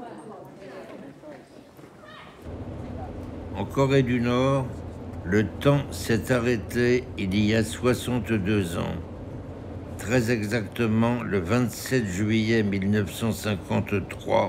En Corée du Nord, le temps s'est arrêté il y a 62 ans. Très exactement le 27 juillet 1953,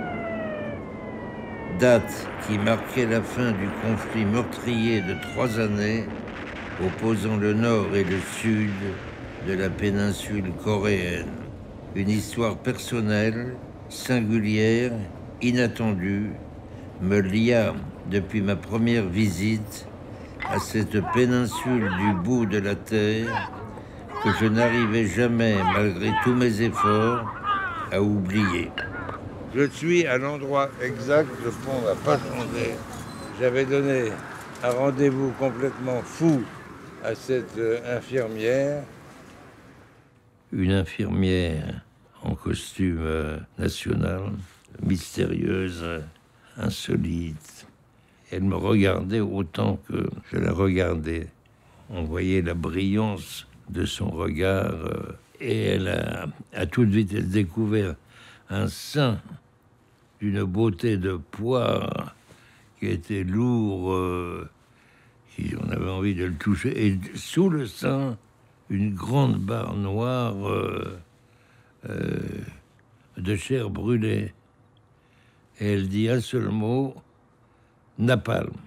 date qui marquait la fin du conflit meurtrier de 3 années opposant le nord et le sud de la péninsule coréenne. Une histoire personnelle, singulière, inattendue, me lia depuis ma première visite à cette péninsule du bout de la terre que je n'arrivais jamais, malgré tous mes efforts, à oublier. Je suis à l'endroit exact, le pont n'a pas changé. J'avais donné un rendez-vous complètement fou à cette infirmière. Une infirmière en costume national, mystérieuse, insolite. Elle me regardait autant que je la regardais. On voyait la brillance de son regard et elle a tout de suite découvert un sein d'une beauté de poire qui était lourd, on avait envie de le toucher. Et sous le sein, une grande barre noire de chair brûlée. Et elle dit un seul mot, napalm.